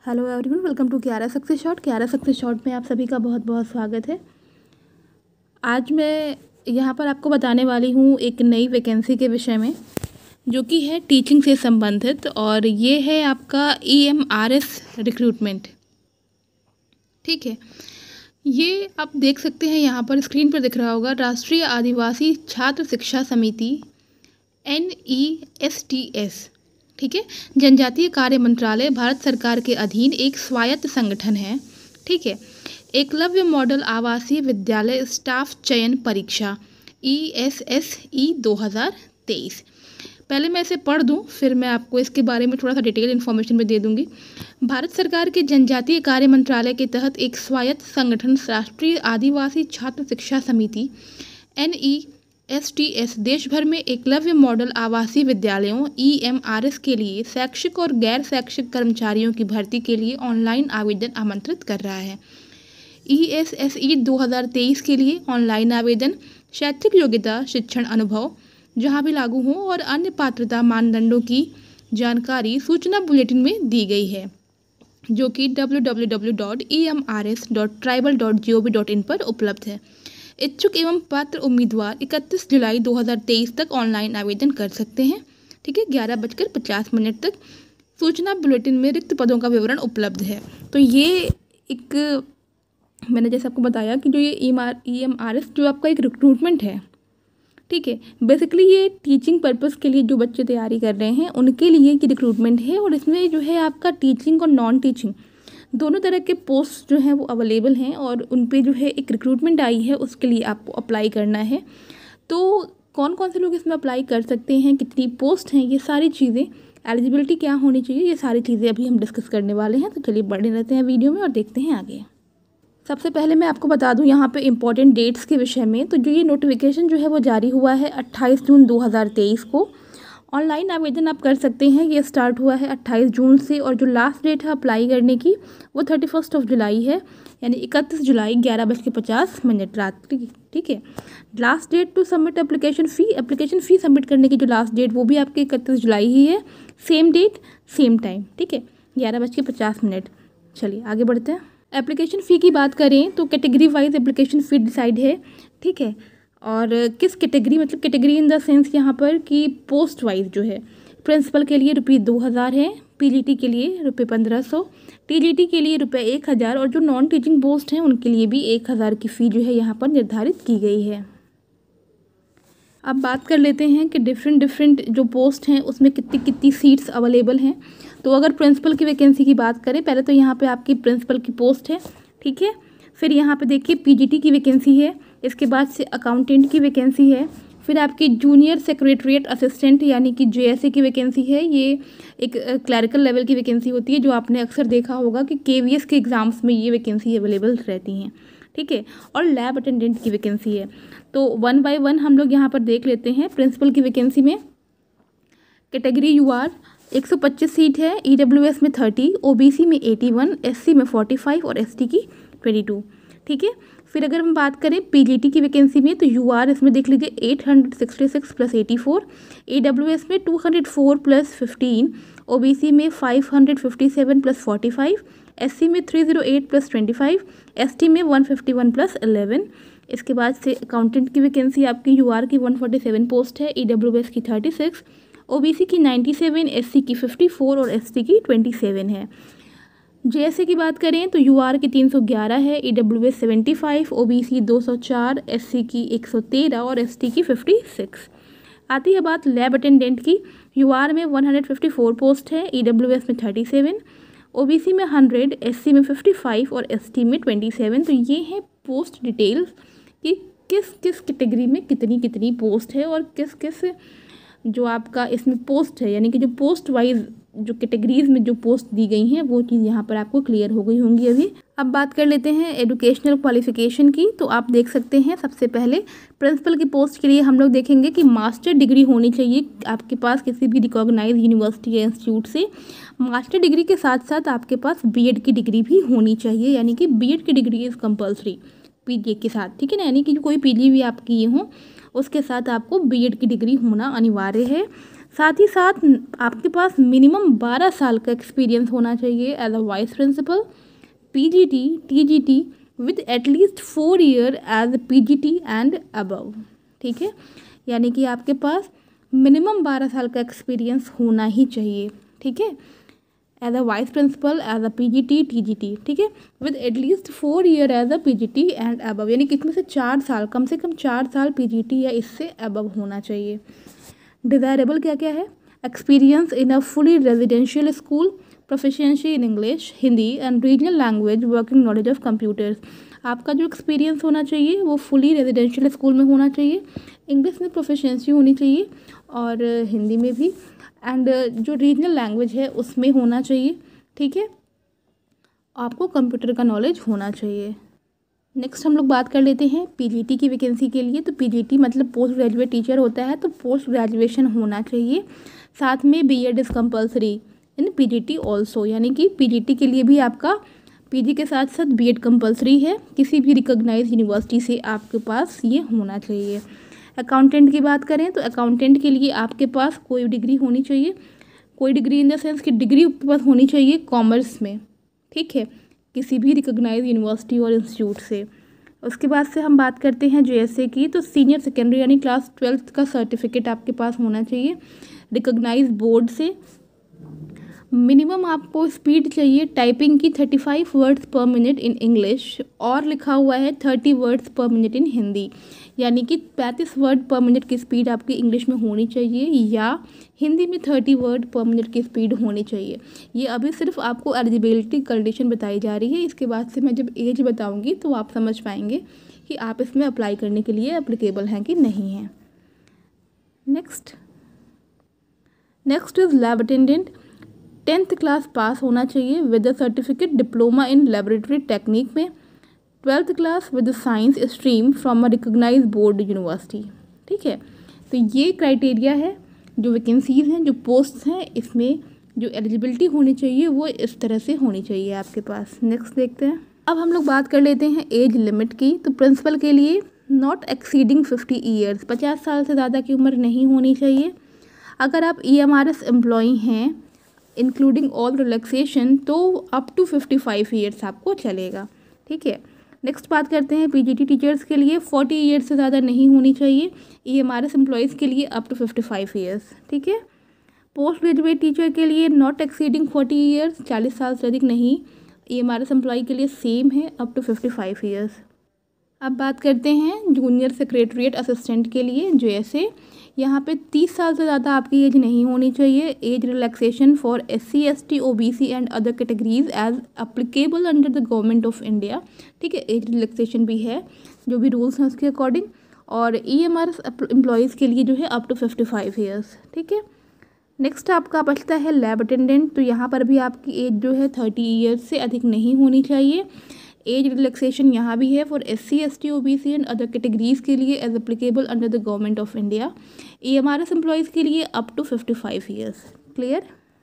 Hello everyone, welcome to क्यारा success shot. क्यारा success shot में आप सभी का बहुत बहुत स्वागत है। आज मैं यहाँ पर आपको बताने वाली हूँ एक नई वैकेंसी के विषय में, जो कि है टीचिंग से संबंधित, और ये है आपका EMRS रिक्रूटमेंट। ठीक है, ये आप देख सकते हैं यहाँ पर स्क्रीन पर दिख रहा होगा, राष्ट्रीय आदिवासी छात्र शिक्षा समिति NESTS। ठीक है, जनजातीय कार्य मंत्रालय भारत सरकार के अधीन एक स्वायत्त संगठन है। ठीक है, एकलव्य मॉडल आवासीय विद्यालय स्टाफ चयन परीक्षा ESSE 2023। पहले मैं इसे पढ़ दूं, फिर मैं आपको इसके बारे में थोड़ा सा डिटेल इन्फॉर्मेशन में दे दूंगी। भारत सरकार के जनजातीय कार्य मंत्रालय के तहत एक स्वायत्त संगठन राष्ट्रीय आदिवासी छात्र शिक्षा समिति NESTS देश भर में एकलव्य मॉडल आवासीय विद्यालयों EMRS के लिए शैक्षिक और गैर शैक्षिक कर्मचारियों की भर्ती के लिए ऑनलाइन आवेदन आमंत्रित कर रहा है। ESSE 2023 के लिए ऑनलाइन आवेदन, शैक्षिक योग्यता, शिक्षण अनुभव जहां भी लागू हो और अन्य पात्रता मानदंडों की जानकारी सूचना बुलेटिन में दी गई है, जो कि www.emrs.tribal.gov.in पर उपलब्ध है। इच्छुक एवं पात्र उम्मीदवार 31 जुलाई 2023 तक ऑनलाइन आवेदन कर सकते हैं। ठीक है, 11:50 तक सूचना बुलेटिन में रिक्त पदों का विवरण उपलब्ध है। तो ये एक, मैंने जैसे आपको बताया कि जो ये EMRS जो आपका एक रिक्रूटमेंट है, ठीक है, बेसिकली ये टीचिंग पर्पस के लिए जो बच्चे तैयारी कर रहे हैं उनके लिए ये रिक्रूटमेंट है। और इसमें जो है आपका टीचिंग और नॉन टीचिंग दोनों तरह के पोस्ट जो हैं वो अवेलेबल हैं, और उन पे जो है एक रिक्रूटमेंट आई है, उसके लिए आपको अप्लाई करना है। तो कौन कौन से लोग इसमें अप्लाई कर सकते हैं, कितनी पोस्ट हैं, ये सारी चीज़ें, एलिजिबिलिटी क्या होनी चाहिए, ये सारी चीज़ें अभी हम डिस्कस करने वाले हैं। तो चलिए बढ़े रहते हैं वीडियो में और देखते हैं आगे। सबसे पहले मैं आपको बता दूं यहाँ पे इम्पॉर्टेंट डेट्स के विषय में। तो जो ये नोटिफिकेशन जो है वो जारी हुआ है 28 जून 2023 को। ऑनलाइन आवेदन आप कर सकते हैं, ये स्टार्ट हुआ है 28 जून से, और जो लास्ट डेट है अप्लाई करने की वो 31 जुलाई है, यानी 31 जुलाई 11:50 रात की। ठीक है, last date to submit application fee submit करने की जो लास्ट डेट वो भी आपकी 31 जुलाई ही है। Same date same time. ठीक है, 11:50। चलिए आगे बढ़ते हैं। एप्लीकेशन फ़ी की बात करें तो category wise application fee decide है। ठीक है, और किस कैटेगरी, मतलब कैटेगरी इन द सेंस यहाँ पर कि पोस्ट वाइज जो है, प्रिंसिपल के लिए ₹2000 है, PGT के लिए ₹1500, TGT के लिए ₹1000, और जो नॉन टीचिंग पोस्ट हैं उनके लिए भी 1000 की फ़ी जो है यहाँ पर निर्धारित की गई है। अब बात कर लेते हैं कि डिफरेंट जो पोस्ट हैं उसमें कितनी कितनी सीट्स अवेलेबल हैं। तो अगर प्रिंसिपल की वैकेंसी की बात करें, पहले तो यहाँ पे आपकी प्रिंसिपल की पोस्ट है। ठीक है, फिर यहाँ पे देखिए PGT की वैकेंसी है, इसके बाद से अकाउंटेंट की वैकेंसी है, फिर आपकी जूनियर सेक्रेटरीट असिस्टेंट यानी कि JSA की वैकेंसी है। ये एक क्लरिकल लेवल की वैकेंसी होती है, जो आपने अक्सर देखा होगा कि KVS के एग्ज़ाम्स में ये वैकेंसी अवेलेबल रहती हैं। ठीक है, और लैब अटेंडेंट की वैकेंसी है। तो 1 बाय 1 हम लोग यहाँ पर देख लेते हैं। प्रिंसिपल की वैकेंसी में कैटेगरी UR 125 सीट है, EWS में 30, OBC में 81, SC में 45 और ST की 22। ठीक है, फिर अगर हम बात करें PGT की वैकेंसी में, तो UR इसमें देख लीजिए 866 + 84, EWS में 204 + 15, OBC में 557 + 45, SC में 308 + 25, ST में 151 + 11। इसके बाद से अकाउंटेंट की वैकेंसी आपकी UR की 147 पोस्ट है, EWS की 36, OBC की 97, SC की 54 और ST की 27 है। JSA की बात करें तो UR की 311 है, EWS 75, OBC 204, SC की 113 और ST की 56। आती है बात लैब अटेंडेंट की। UR में 154 पोस्ट है, EWS में 37, OBC में 100, SC में 55 और ST में 27। तो ये है पोस्ट डिटेल्स कि किस किस कैटेगरी में कितनी कितनी पोस्ट है, और किस किस जो आपका इसमें पोस्ट है, यानी कि जो पोस्ट वाइज जो कैटेगरीज में जो पोस्ट दी गई हैं वो चीज़ यहाँ पर आपको क्लियर हो गई होंगी अभी। अब बात कर लेते हैं एजुकेशनल क्वालिफिकेशन की। तो आप देख सकते हैं, सबसे पहले प्रिंसिपल की पोस्ट के लिए हम लोग देखेंगे कि मास्टर डिग्री होनी चाहिए आपके पास किसी भी रिकॉग्नाइज यूनिवर्सिटी या इंस्टीट्यूट से। मास्टर डिग्री के साथ साथ आपके पास BEd की डिग्री भी होनी चाहिए, यानी कि BEd की डिग्री इज़ कंपल्सरी PG के साथ। ठीक है ना, यानी कि कोई PG भी आपकी ये हो उसके साथ आपको BEd की डिग्री होना अनिवार्य है। साथ ही साथ आपके पास मिनिमम 12 साल का एक्सपीरियंस होना चाहिए as a vice principal, PGT, TGT with at least 4 year as PGT and above. ठीक है, यानी कि आपके पास मिनिमम 12 साल का एक्सपीरियंस होना ही चाहिए। ठीक है, as a vice principal, as a PGT, TGT. ठीक है, with at least 4 year as a PGT and above, यानी कि इसमें से 4 साल, कम से कम 4 साल पीजीटी या इससे अबव होना चाहिए। डिज़ायरेबल क्या क्या है? Experience in a fully residential school, proficiency in English, Hindi and regional language, working knowledge of computers. आपका जो एक्सपीरियंस होना चाहिए वो फुली रेजिडेंशियल स्कूल में होना चाहिए, इंग्लिश में प्रोफिशिएंसी होनी चाहिए और हिंदी में भी, एंड जो रीजनल लैंग्वेज है उसमें होना चाहिए। ठीक है, आपको कंप्यूटर का नॉलेज होना चाहिए। नेक्स्ट हम लोग बात कर लेते हैं पीजीटी की वैकेंसी के लिए। तो पीजीटी मतलब पोस्ट ग्रेजुएट टीचर होता है, तो पोस्ट ग्रेजुएशन होना चाहिए। साथ में BEd is compulsory in PGT also, यानी कि पीजीटी के लिए भी आपका पीजी के साथ साथ बीएड कंपलसरी है। किसी भी रिकॉग्नाइज्ड यूनिवर्सिटी से आपके पास ये होना चाहिए। अकाउंटेंट की बात करें तो अकाउंटेंट के लिए आपके पास कोई डिग्री होनी चाहिए, कोई डिग्री इन द सेंस कि डिग्री आपके पास होनी चाहिए कॉमर्स में। ठीक है, किसी भी रिकॉग्नाइज्ड यूनिवर्सिटी और इंस्टीट्यूट से। उसके बाद से हम बात करते हैं जेएसए की। तो सीनियर सेकेंडरी यानी क्लास 12th का सर्टिफिकेट आपके पास होना चाहिए रिकॉग्नाइज्ड बोर्ड से। मिनिमम आपको स्पीड चाहिए टाइपिंग की 35 वर्ड्स पर मिनट इन इंग्लिश, और लिखा हुआ है 30 वर्ड्स पर मिनट इन हिंदी, यानी कि 35 वर्ड पर मिनट की स्पीड आपकी इंग्लिश में होनी चाहिए या हिंदी में 30 वर्ड पर मिनट की स्पीड होनी चाहिए। ये अभी सिर्फ आपको एलिजिबिलिटी कंडीशन बताई जा रही है। इसके बाद से मैं जब एज बताऊंगी तो आप समझ पाएंगे कि आप इसमें अप्लाई करने के लिए एप्लीकेबल हैं कि नहीं हैं। Next is lab attendant. 10th class pass होना चाहिए with certificate diploma in laboratory technique में, 12th class with science stream from a recognised board university. ठीक है, तो ये क्राइटेरिया है, जो वैकेंसीज़ हैं, जो पोस्ट्स हैं, इसमें जो एलिजिबिलिटी होनी चाहिए वो इस तरह से होनी चाहिए आपके पास। नेक्स्ट देखते हैं। अब हम लोग बात कर लेते हैं एज लिमिट की। तो प्रिंसिपल के लिए नॉट एक्सीडिंग 50 ईयर्स, 50 साल से ज़्यादा की उम्र नहीं होनी चाहिए। अगर आप EMRS एम्प्लॉई हैं इंक्लूडिंग ऑल रिलैक्सेशन तो अप टू 55 ईयर्स आपको चलेगा। ठीक है, नेक्स्ट बात करते हैं पीजीटी टीचर्स के लिए 40 ईयर्स से ज़्यादा नहीं होनी चाहिए। EMRS एम्प्लॉयज़ के लिए अप टू 55 ईयर्स। ठीक है, पोस्ट ग्रेजुएट टीचर के लिए नॉट एक्सीडिंग 40 ईयर्स, 40 साल से अधिक नहीं। EMRS एम्प्लॉय के लिए सेम है, अप टू 55 ईयर्स। अब बात करते हैं जूनियर सेक्रेटरीट असिस्टेंट के लिए जेएसए। यहाँ पे 30 साल से ज़्यादा आपकी एज नहीं होनी चाहिए। Age relaxation for SC ST OBC and other categories age applicable under the government of India. ठीक है, एज रिलैक्सेशन भी है, जो भी रूल्स हैं उसके अकॉर्डिंग। और EMRS एम्प्लॉयज़ के लिए जो है अप टू 55 ईयर्स। ठीक है, नेक्स्ट आपका बचता है लैब अटेंडेंट। तो यहाँ पर भी आपकी एज जो है 30 ईयर्स से अधिक नहीं होनी चाहिए। एज रिलैक्सेशन यहाँ भी है for SC ST OBC and other categories के लिए age applicable under the government of India. EMRS employees के लिए अप टू 55 ईयर्स। क्लियर?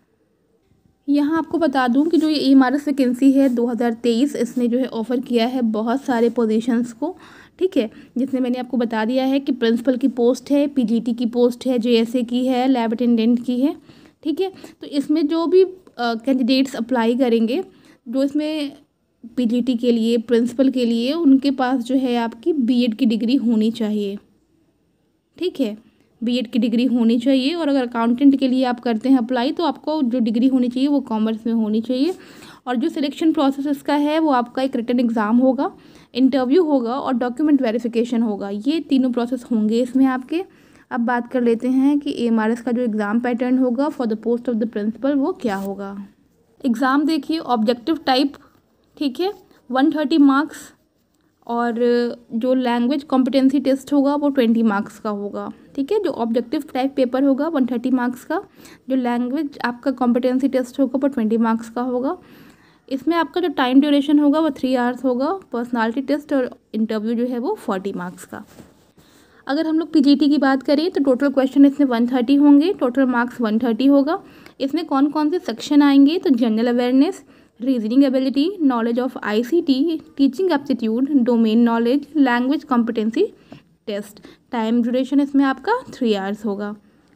यहाँ आपको बता दूँ कि जो ये EMRS वैकेंसी है 2023, इसने जो है ऑफ़र किया है बहुत सारे पोजीशंस को। ठीक है, जिसमें मैंने आपको बता दिया है कि प्रिंसिपल की पोस्ट है, पीजीटी की पोस्ट है, जेएसए की है, लैब अटेंडेंट की है। ठीक है, तो इसमें जो भी कैंडिडेट्स अप्लाई करेंगे, जो इसमें पीजीटी के लिए, प्रिंसिपल के लिए, उनके पास जो है आपकी बीएड की डिग्री होनी चाहिए। ठीक है, बीएड की डिग्री होनी चाहिए। और अगर अकाउंटेंट के लिए आप करते हैं अप्लाई तो आपको जो डिग्री होनी चाहिए वो कॉमर्स में होनी चाहिए। और जो सिलेक्शन प्रोसेस इसका है वो आपका एक रिटन एग्ज़ाम होगा, इंटरव्यू होगा और डॉक्यूमेंट वेरिफिकेशन होगा। ये तीनों प्रोसेस होंगे इसमें आपके। अब बात कर लेते हैं कि EMRS का जो एग्ज़ाम पैटर्न होगा for the post of the principal वो क्या होगा। एग्ज़ाम देखिए, ऑब्जेक्टिव टाइप। ठीक है, 130 मार्क्स, और जो लैंग्वेज कॉम्पिटेंसी टेस्ट होगा वो 20 मार्क्स का होगा। ठीक है, जो ऑब्जेक्टिव टाइप पेपर होगा 130 मार्क्स का, जो लैंग्वेज आपका कॉम्पिटेंसी टेस्ट होगा वो 20 मार्क्स का होगा। इसमें आपका जो टाइम ड्यूरेशन होगा वो 3 आवर्स होगा। पर्सनालिटी टेस्ट और इंटरव्यू जो है वो 40 मार्क्स का। अगर हम लोग पीजीटी की बात करें तो टोटल क्वेश्चन इसमें 130 होंगे, टोटल मार्क्स 130 होगा। इसमें कौन कौन से सेक्शन आएंगे तो general awareness, reasoning ability, knowledge of ICT, teaching aptitude, domain knowledge, language competency test. Time duration इसमें आपका 3 आवर्स होगा।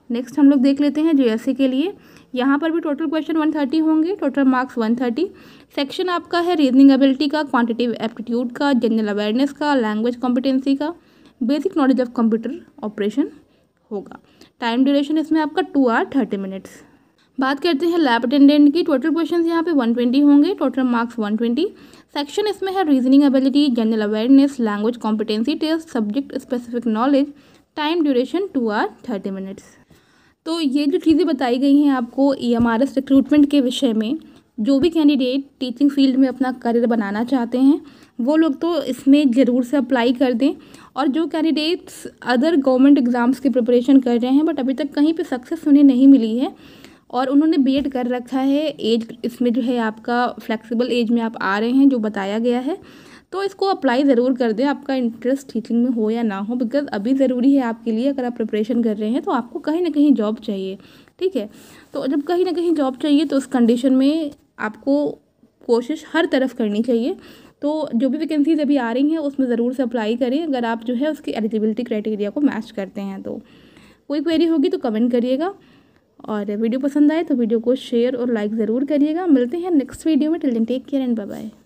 नेक्स्ट हम लोग देख लेते हैं जेएससी के लिए। यहाँ पर भी टोटल क्वेश्चन 130 होंगे, टोटल मार्क्स 130। सेक्शन आपका है रीजनिंग एबिलिटी का, क्वांटिटेटिव एप्टीट्यूड का, जनरल अवेयरनेस का, लैंग्वेज कॉम्पिटेंसी का, basic knowledge of computer operation होगा। टाइम ड्यूरेशन इसमें आपका 2 आवर 30 मिनट्स। बात करते हैं लैब अटेंडेंट की। टोटल क्वेश्चन यहाँ पे 120 होंगे, टोटल मार्क्स 120। सेक्शन इसमें है reasoning ability, general awareness, language competency test, subject specific knowledge, time duration 2 hour 30 minutes. तो ये जो चीज़ें बताई गई हैं आपको EMRS रिक्रूटमेंट के विषय में, जो भी कैंडिडेट टीचिंग फील्ड में अपना करियर बनाना चाहते हैं वो लोग तो इसमें ज़रूर से अप्लाई कर दें। और जो कैंडिडेट्स अदर गवर्नमेंट एग्ज़ाम्स की प्रिपरेशन कर रहे हैं बट अभी तक कहीं पे सक्सेस उन्हें नहीं मिली है और उन्होंने बीएड कर रखा है, एज इसमें जो है आपका फ्लेक्सिबल एज में आप आ रहे हैं जो बताया गया है, तो इसको अप्लाई ज़रूर कर दें, आपका इंटरेस्ट टीचिंग में हो या ना हो, बिकॉज अभी ज़रूरी है आपके लिए। अगर आप प्रिपरेशन कर रहे हैं तो आपको कहीं ना कहीं जॉब चाहिए, ठीक है। तो जब कहीं ना कहीं जॉब चाहिए तो उस कंडीशन में आपको कोशिश हर तरफ करनी चाहिए। तो जो भी वैकेंसीज अभी आ रही हैं उसमें ज़रूर से अप्लाई करें अगर आप जो है उसकी एलिजिबिलिटी क्राइटेरिया को मैच करते हैं। तो कोई क्वेरी होगी तो कमेंट करिएगा और वीडियो पसंद आए तो वीडियो को शेयर और लाइक ज़रूर करिएगा। मिलते हैं नेक्स्ट वीडियो में। Till then take care and bye bye.